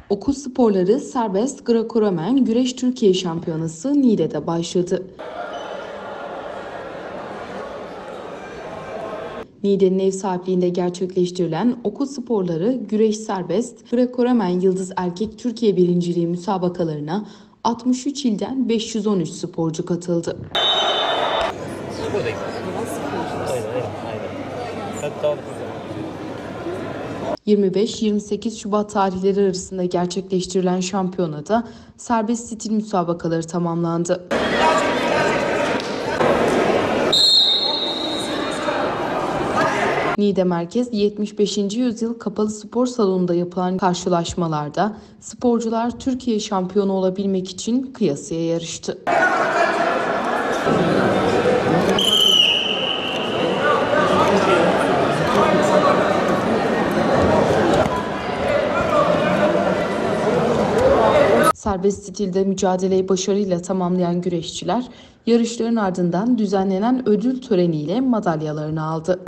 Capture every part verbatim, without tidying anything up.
Okul sporları serbest Greco-Romen Güreş Türkiye Şampiyonası Niğde'de başladı. Niğde'nin ev sahipliğinde gerçekleştirilen okul sporları güreş serbest Greco-Romen Yıldız Erkek Türkiye Birinciliği müsabakalarına altmış üç ilden beş yüz on üç sporcu katıldı. yirmi beş yirmi sekiz Şubat tarihleri arasında gerçekleştirilen şampiyonada serbest stil müsabakaları tamamlandı. Niğde Merkez yetmiş beşinci Yüzyıl Kapalı Spor Salonu'nda yapılan karşılaşmalarda sporcular Türkiye şampiyonu olabilmek için kıyasıya yarıştı. Serbest stilde mücadeleyi başarıyla tamamlayan güreşçiler, yarışların ardından düzenlenen ödül töreniyle madalyalarını aldı.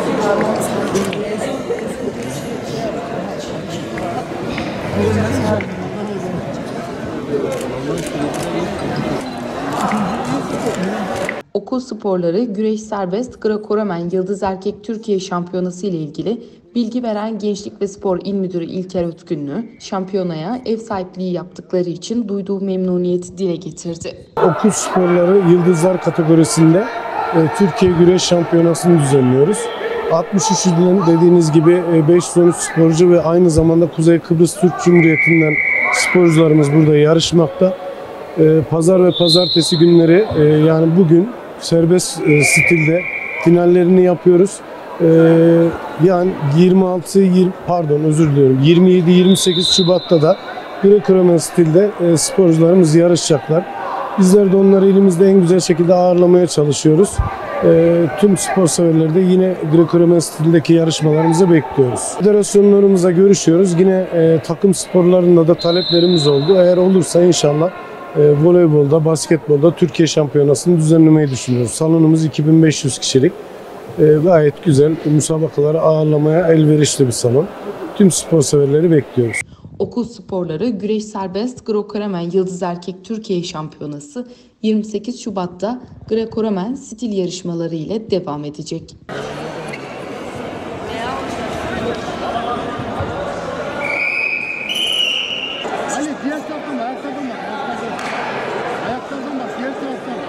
Okul sporları güreş serbest Greco-Romen Yıldız Erkek Türkiye Şampiyonası ile ilgili bilgi veren Gençlik ve Spor İl Müdürü İlker Ötkünlü, şampiyonaya ev sahipliği yaptıkları için duyduğu memnuniyeti dile getirdi. Okul sporları yıldızlar kategorisinde e, Türkiye Güreş Şampiyonası'nı düzenliyoruz. altmış üç ilden dediğiniz gibi beş yüz on üç sporcu ve aynı zamanda Kuzey Kıbrıs Türk Cumhuriyeti'nden sporcularımız burada yarışmakta. E, Pazar ve pazartesi günleri e, yani bugün serbest e, stilde finallerini yapıyoruz. Ee, yani yirmi altı yirmi pardon özür diliyorum yirmi yedi yirmi sekiz Şubat'ta da Greco-Romen stilde e, sporcularımız yarışacaklar. Bizler de onları elimizde en güzel şekilde ağırlamaya çalışıyoruz. E, tüm spor severleri de yine Greco-Romen stildeki yarışmalarımızı bekliyoruz. Federasyonlarımızla görüşüyoruz. Yine e, takım sporlarında da taleplerimiz oldu. Eğer olursa inşallah e, voleybolda, basketbolda Türkiye şampiyonasını düzenlemeyi düşünüyoruz. Salonumuz iki bin beş yüz kişilik. E, gayet güzel müsabakaları ağırlamaya elverişli bir salon. Tüm spor severleri bekliyoruz. Okul sporları güreş serbest Greco-Romen Yıldız Erkek Türkiye Şampiyonası yirmi sekiz Şubat'ta Greco-Romen stil yarışmaları ile devam edecek. Ali diğer taraftan bak, ayaklardan bak, ayaklardan. Ayaklardan bak, diğer taraftan.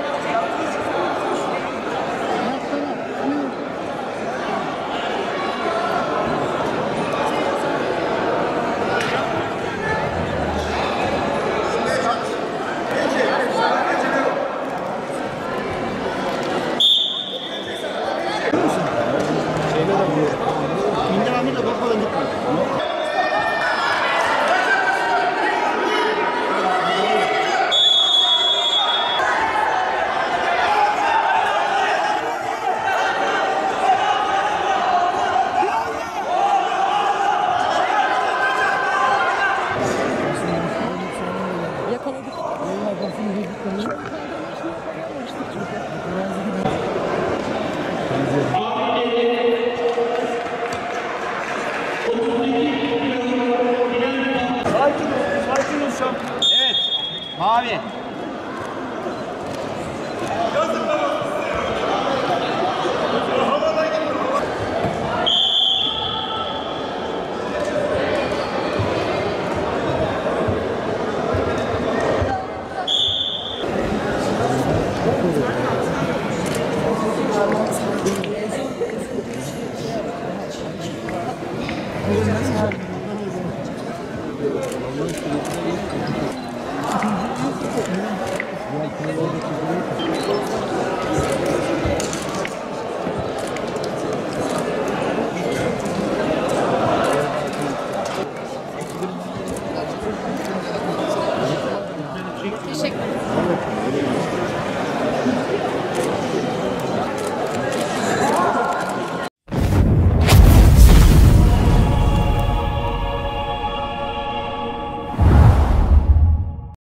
Evet. Mavi.